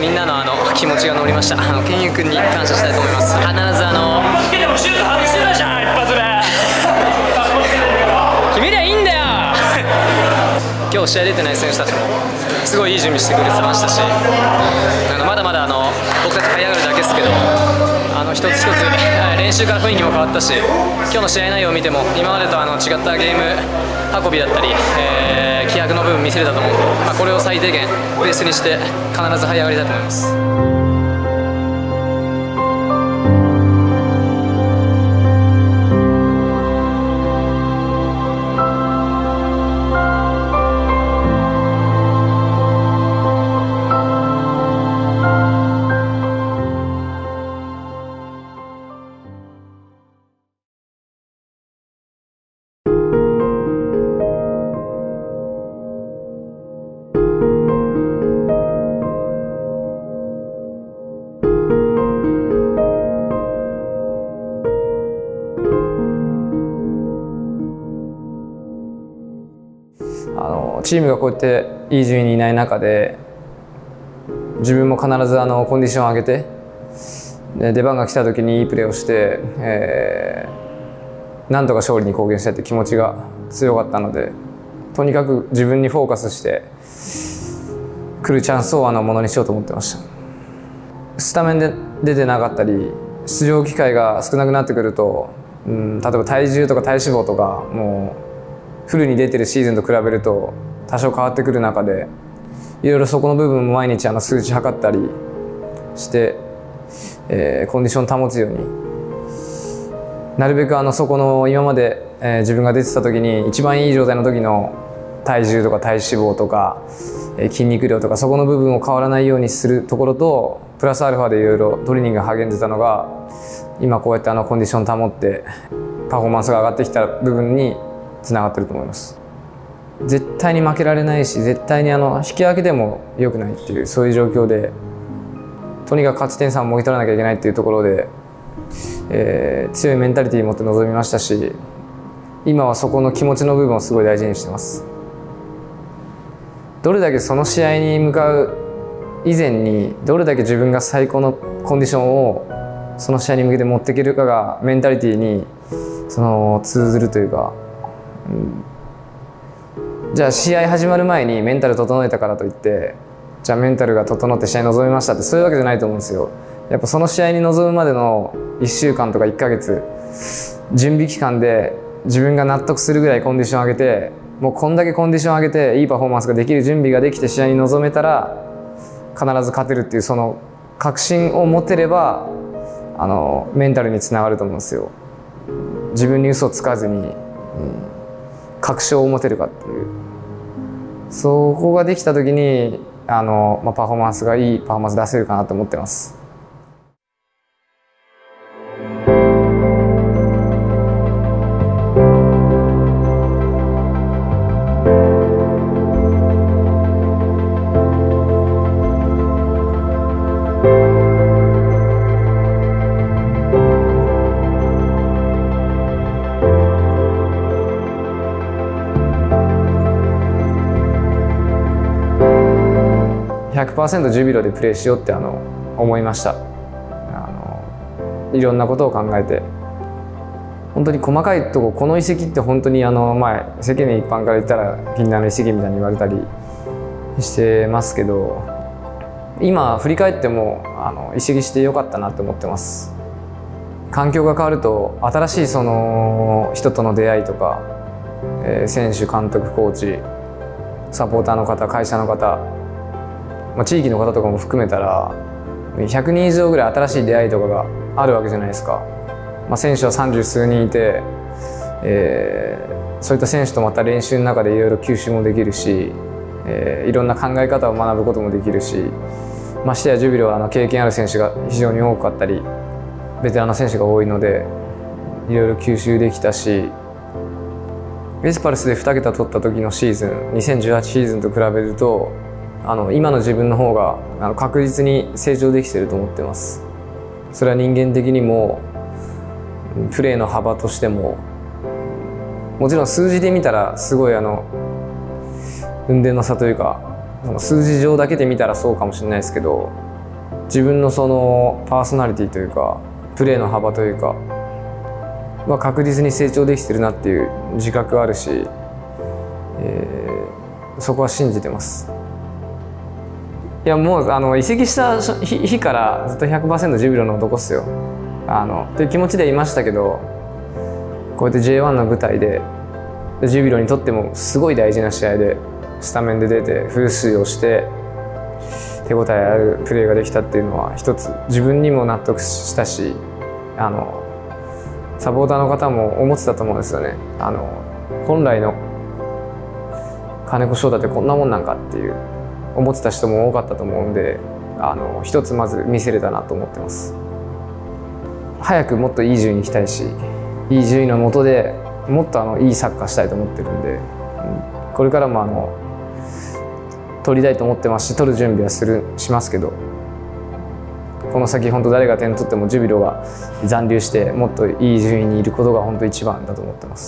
みんなの気持ちが乗りました。ケンユ君に感謝したいと思います。必ずバスケでもシュート外してたじゃん、一発目決めりゃいいんだよ今日試合出てない選手たちもすごいいい準備してくれてましたし、まだまだ僕たち這い上がるだけですけど、一つ一つ練習から雰囲気も変わったし、今日の試合内容を見ても今までと違ったゲーム運びだったり、気迫の部分見せれたと思うので、これを最低限ベースにして必ず這い上がりたいと思います。チームがこうやっていい順位にいない中で、自分も必ずコンディションを上げて、出番が来た時にいいプレーをして、なんとか勝利に貢献したいという気持ちが強かったので、とにかく自分にフォーカスして来るチャンスをものにしようと思ってました。スタメンで出てなかったり、出場機会が少なくなってくると、例えば体重とか体脂肪とかもうフルに出てるシーズンと比べると多少変わってくる中で、いろいろそこの部分も毎日数値測ったりして、コンディション保つように、なるべくそこの今まで、自分が出てた時に一番いい状態の時の体重とか体脂肪とか、筋肉量とかそこの部分を変わらないようにするところと、プラスアルファでいろいろトレーニングが励んでたのが、今こうやってコンディション保ってパフォーマンスが上がってきた部分につながってると思います。絶対に負けられないし、絶対に引き分けでも良くないっていう、そういう状況で、とにかく勝ち点3をもぎ取らなきゃいけないっていうところで、強いメンタリティーを持って臨みましたし、今はそこの気持ちの部分をすごい大事にしてます。どれだけその試合に向かう以前に、どれだけ自分が最高のコンディションをその試合に向けて持っていけるかがメンタリティーに通ずるというか、じゃあ試合始まる前にメンタル整えたからといって、じゃあメンタルが整って試合に臨みましたって、そういうわけじゃないと思うんですよ。やっぱその試合に臨むまでの1週間とか1ヶ月準備期間で自分が納得するぐらいコンディション上げて、もうこんだけコンディション上げていいパフォーマンスができる準備ができて試合に臨めたら必ず勝てるっていう、その確信を持てればメンタルにつながると思うんですよ。自分に嘘をつかずに、確証を持てるかっていう、そこができた時にパフォーマンスがいいパフォーマンス出せるかなと思ってます。100% ジュビロでプレーしようって思いました。いろんなことを考えて、本当に細かいとこ、この移籍って本当に世間一般から言ったら禁断の移籍みたいに言われたりしてますけど、今振り返っても移籍してよかったなって思ってます。環境が変わると新しいその人との出会いとか、選手、監督、コーチ、サポーターの方、会社の方、地域の方とかも含めたら100人以上ぐらい新しい出会いとかがあるわけじゃないですか。選手は30数人いて、そういった選手とまた練習の中でいろいろ吸収もできるし、いろんな考え方を学ぶこともできるし、ましてやジュビロは経験ある選手が非常に多かったりベテランの選手が多いのでいろいろ吸収できたし、エスパルスで2桁取った時のシーズン2018シーズンと比べると今の自分の方が確実に成長できていると思ってます。それは人間的にもプレーの幅としても、もちろん数字で見たらすごい雲泥の差というか、数字上だけで見たらそうかもしれないですけど、 自分のそのパーソナリティというかプレーの幅というかは確実に成長できてるなっていう自覚があるし、そこは信じてます。いやもう移籍した日からずっと 100% ジュビロの男っすよという気持ちでいましたけど、こうやって J1 の舞台でジュビロにとってもすごい大事な試合でスタメンで出てフル出場して手応えあるプレーができたっていうのは一つ自分にも納得したし、サポーターの方も思ってたと思うんですよね。本来の金子翔太ってこんなもんなんかっていう思ってた人も多かったと思うんで、一つまず見せれたなと思ってます。早くもっといい順位に行きたいし、いい順位の下でもっといいサッカーしたいと思ってるんで、これからも取りたいと思ってますし、取る準備はしますけど、この先本当誰が点取ってもジュビロが残留してもっといい順位にいることが本当一番だと思ってます。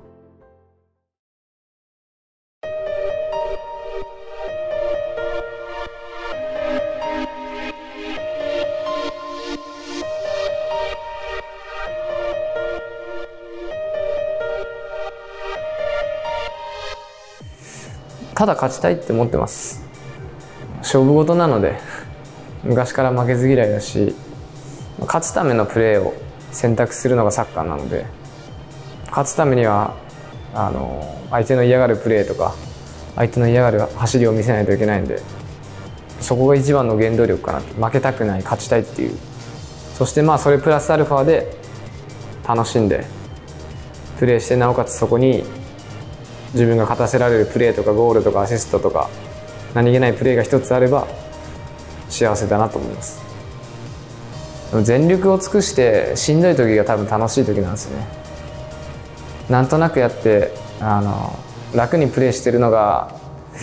ただ勝ちたいって思ってます。勝負事なので昔から負けず嫌いだし、勝つためのプレーを選択するのがサッカーなので、勝つためには相手の嫌がるプレーとか相手の嫌がる走りを見せないといけないんで、そこが一番の原動力かな。負けたくない、勝ちたいっていう、そしてそれプラスアルファで楽しんでプレーして、なおかつそこに自分が勝たせられるプレーとかゴールとかアシストとか何気ないプレーが一つあれば幸せだなと思います。全力を尽くしてしんどい時が多分楽しい時なんですよね。なんとなくやって楽にプレーしてるのが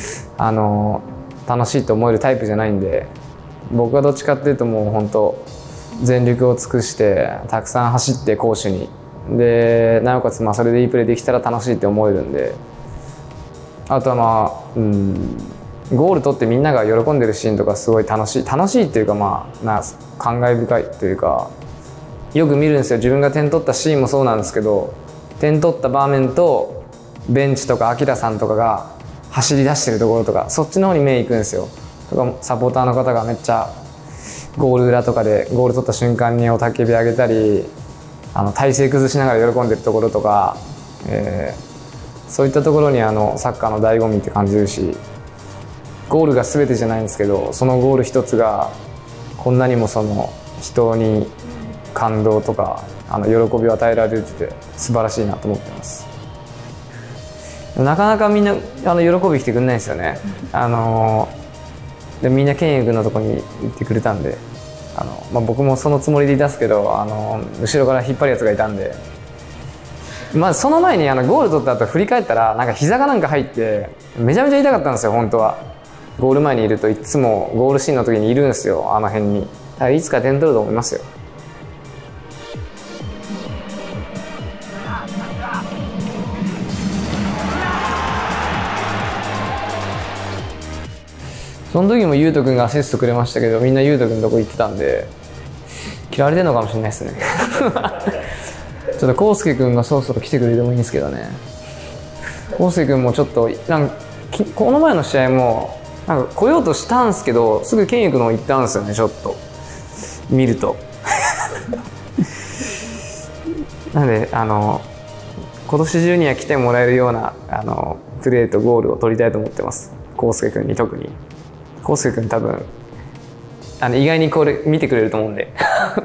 楽しいと思えるタイプじゃないんで、僕はどっちかっていうともう本当全力を尽くしてたくさん走って攻守にで、なおかつそれでいいプレーできたら楽しいって思えるんで、あとはゴール取ってみんなが喜んでるシーンとかすごい楽しいっていうか感慨深いというか、よく見るんですよ。自分が点取ったシーンもそうなんですけど、点取った場面とベンチとか明さんとかが走り出してるところとか、そっちの方に目いくんですよ。とかサポーターの方がめっちゃゴール裏とかでゴール取った瞬間に雄たけび上げたり、体勢崩しながら喜んでるところとか、そういったところにサッカーの醍醐味って感じるし、ゴールが全てじゃないんですけど、そのゴール一つがこんなにも人に感動とか喜びを与えられてて素晴らしいなと思ってます。なかなかみんな喜び来てくれないんですよね。でみんなケンユ君のとこに行ってくれたんで、僕もそのつもりでいたんですけど、後ろから引っ張るやつがいたんで、その前にゴール取った後振り返ったら膝が入ってめちゃめちゃ痛かったんですよ。本当はゴール前にいるといつもゴールシーンの時にいるんですよ、あの辺に。だからいつか点取ると思いますよ。その時も優斗君がアシストくれましたけど、みんな優斗君のとこ行ってたんで嫌われてるのかもしれないですねちょっと康介君がそろそろ来てくれてもいいんですけどね。康介君もちょっとこの前の試合も来ようとしたんですけど、すぐケンユ君の方行ったんですよね。ちょっと見るとなので今年中には来てもらえるようなプレーとゴールを取りたいと思ってます。康介君に特に。康介君多分意外にこれ見てくれると思うんで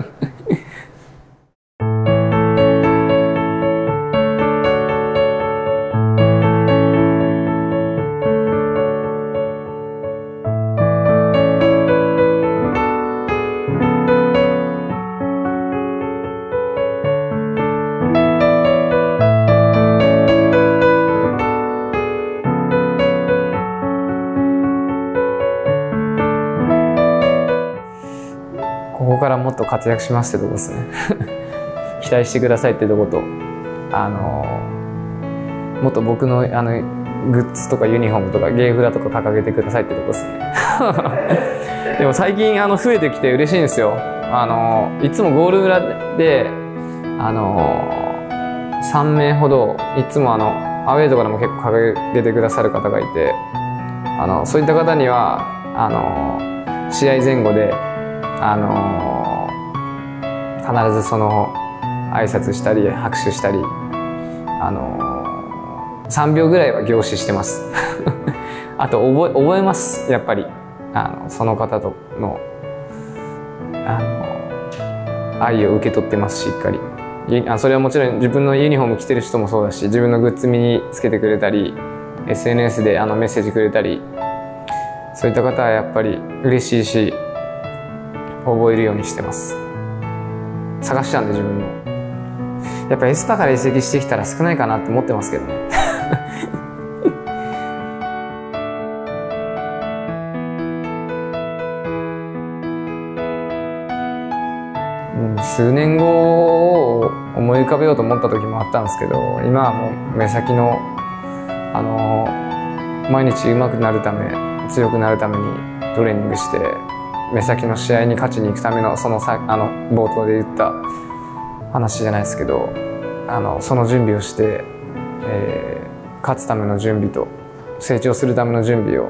ここからもっと活躍しますってとこですね期待してくださいってとこと、もっと僕のグッズとかユニフォームとかゲーフラとか掲げてくださいってとこですねでも最近増えてきて嬉しいんですよ。いつもゴール裏で3名ほどいつもアウェーとかでも結構掲げてくださる方がいて、そういった方には試合前後で必ずその挨拶したり拍手したり3秒ぐらいは凝視してますあと覚えます。やっぱりその方との愛を受け取ってますし、しっかり。それはもちろん自分のユニフォーム着てる人もそうだし、自分のグッズ身につけてくれたり SNS でメッセージくれたり、そういった方はやっぱり嬉しいし覚えるようにしてます。探したんで自分の。やっぱエスパから移籍してきたら少ないかなって思ってますけどね数年後を思い浮かべようと思った時もあったんですけど、今はもう目先の毎日上手くなるため、強くなるためにトレーニングして、目先の試合に勝ちに行くための冒頭で言った話じゃないですけど、その準備をして、勝つための準備と成長するための準備を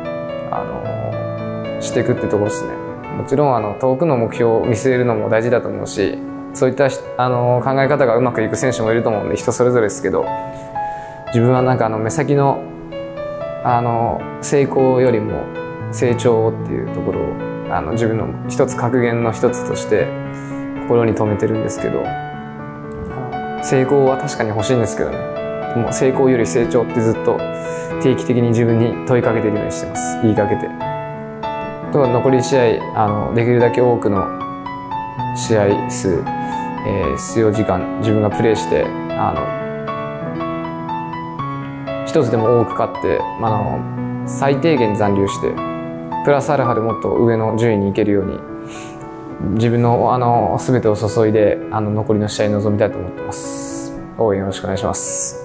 していくってところですね。もちろん遠くの目標を見据えるのも大事だと思うし、そういった考え方がうまくいく選手もいると思うんで、人それぞれですけど、自分はなんか目先の成功よりも成長っていうところを自分の一つ格言の一つとして心に留めてるんですけど、成功は確かに欲しいんですけどね。もう成功より成長ってずっと定期的に自分に問いかけてるようにしてます。言いかけて。残り試合できるだけ多くの試合数、出場時間自分がプレーして一つでも多く勝って最低限残留してプラスアルファでもっと上の順位に行けるように自分の全てを注いで残りの試合に臨みたいと思ってます。応援よろしくお願いします。